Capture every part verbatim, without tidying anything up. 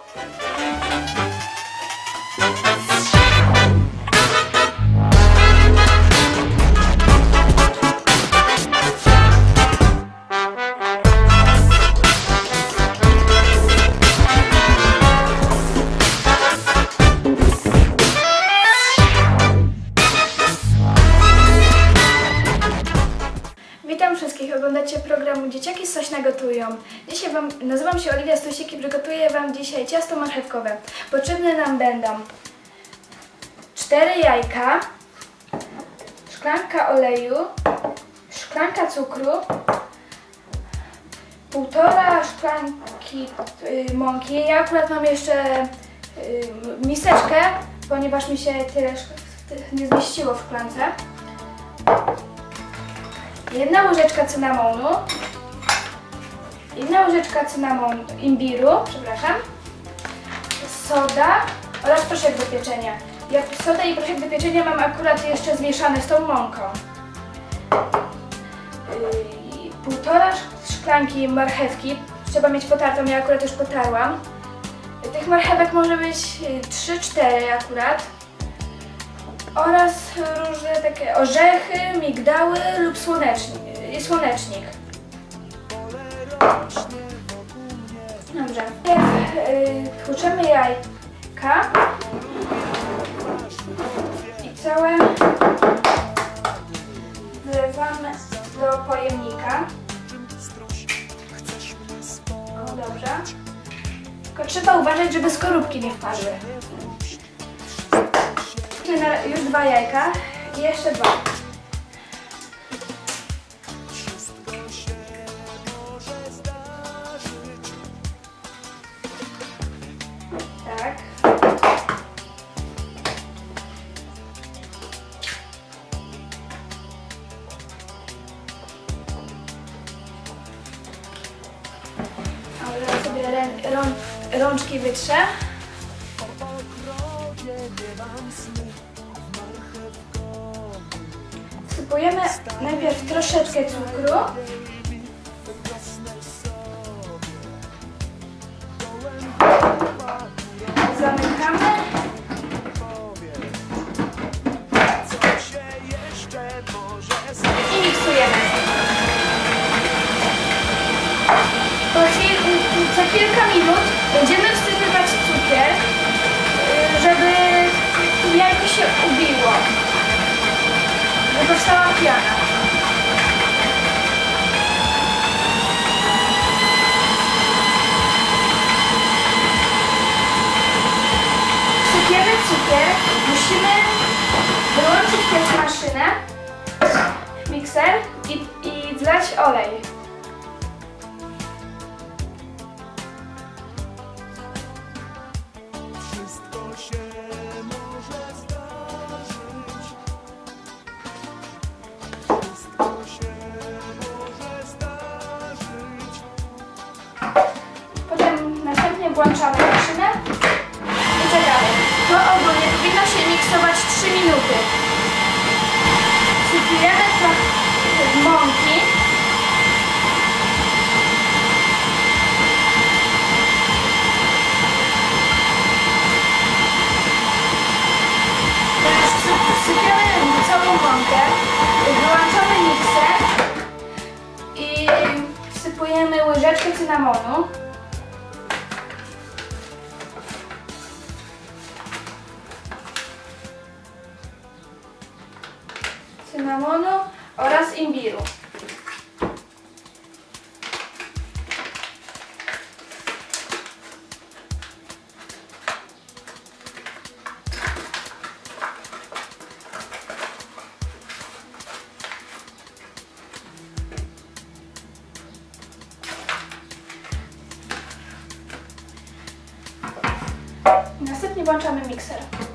Witam wszystkich, oglądacie programu Dzieciaki coś nagotują. Dzisiaj wam, nazywam się Oliwia Stusik i przygotuję Wam dzisiaj ciasto marchewkowe. Potrzebne nam będą cztery jajka, szklanka oleju, szklanka cukru, półtora szklanki y, mąki. Ja akurat mam jeszcze y, miseczkę, ponieważ mi się tyle nie zmieściło w szklance. Jedna łyżeczka cynamonu, jedna łyżeczka cynamonu, imbiru, przepraszam, soda oraz proszek do pieczenia. Ja sodę i proszek do pieczenia mam akurat jeszcze zmieszane z tą mąką. Yy, półtora szklanki marchewki, trzeba mieć potartą, ja akurat już potarłam. Tych marchewek może być trzy cztery akurat. Oraz różne takie orzechy, migdały lub słonecznik. słonecznik. Dobrze. Yy, tłuczemy jajka i całe wlewamy do pojemnika. O, dobrze. Tylko trzeba uważać, żeby skorupki nie wpadły. Już dwa jajka i jeszcze dwa. Tak. Ale sobie rę, rą, rączki wytrzę. Wsypujemy najpierw troszeczkę cukru. Zamykamy. I miksujemy. Po chwili, za kilka minut będziemy wsypywać cukier, żeby jajko się ubiło. Powstała piana. Wsypiemy cukier, musimy wyłączyć też maszynę, mikser i, i wlać olej. Włączamy maszynę i czekamy. To ogólnie powinno się miksować trzy minuty. Wsypujemy trochę mąki. Teraz wsypiamy całą mąkę, wyłączamy mikser i wsypujemy łyżeczkę cynamonu. cynamonu oraz imbiru. Następnie włączamy mikser.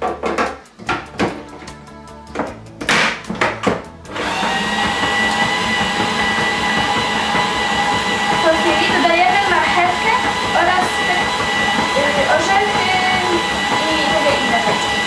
Po chwili dodajemy marchewkę oraz yy, orzechy i takie inne rzeczy.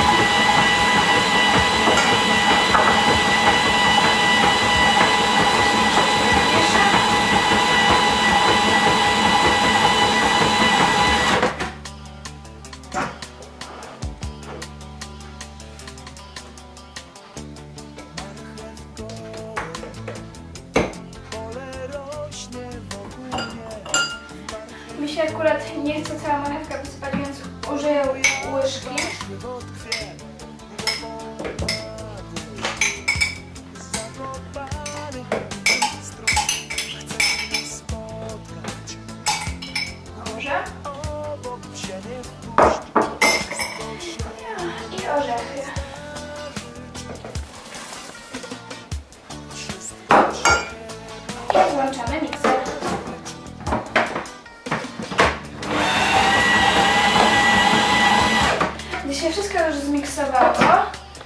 zmiksowało,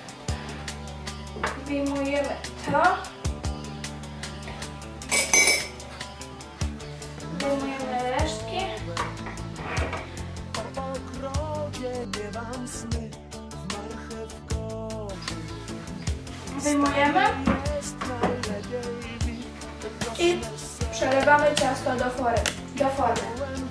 wyjmujemy to. Wyjmujemy resztki. Wyjmujemy i przelewamy ciasto do formy. Do formy.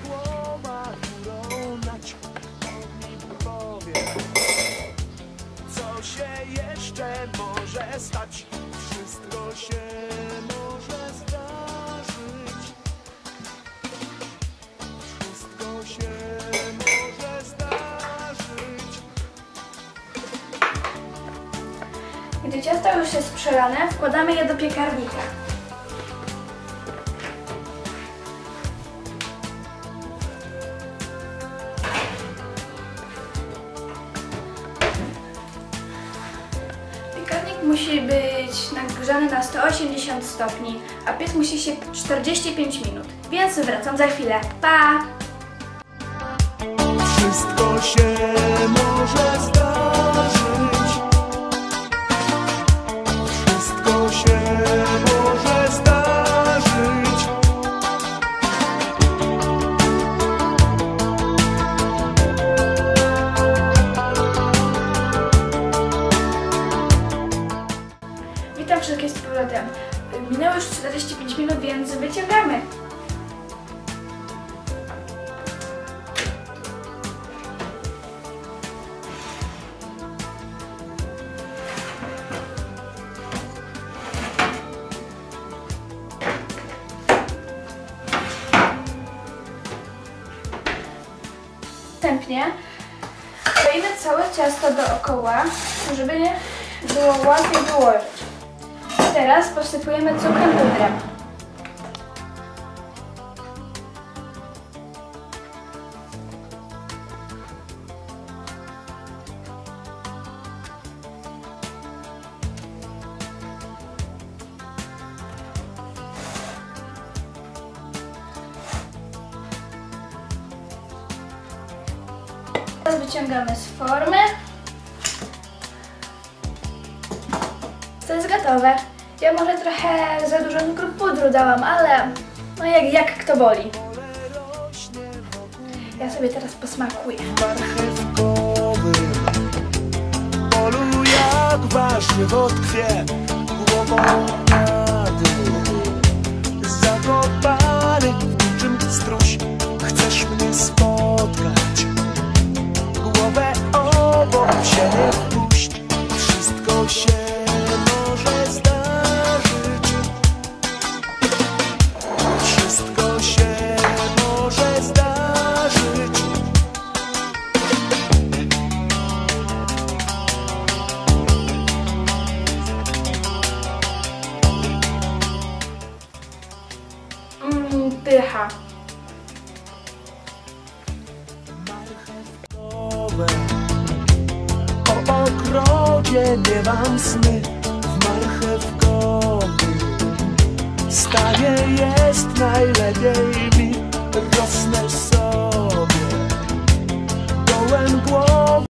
Co się jeszcze może stać? Wszystko się może zdarzyć. Wszystko się może zdarzyć. Gdy ciasto już jest przelane, wkładamy je do piekarnika. Piekarnik musi być nagrzany na sto osiemdziesiąt stopni, a piec musi się czterdzieści pięć minut. Więc wracam za chwilę. Pa! Wszystko się może zdarzyć. Wszystko się może zdarzyć. Witam wszystkich z powrotem. Minęło już czterdzieści pięć minut, więc wyciągamy. Następnie kleimy całe ciasto dookoła, żeby było łatwiej wyłożyć. Teraz posypujemy cukrem pudrem. Teraz wyciągamy z formy. To jest gotowe. Ja może trochę za dużo cukru pudru dałam, ale no jak, jak kto woli. Ja sobie teraz posmakuję. Marchewkowym polu jak warzywo tkwie, głową na dół. Zakopany niczym struś, chcesz mnie spotkać. Głowę obok siebie wpuść, wszystko się może zdarzyć. Wszystko się może zdarzyć. Mmm, pycha. O ogrodzie nie mam sny w marchewkowym stanie jest najlepiej mi, rosnę sobie dołem głowy.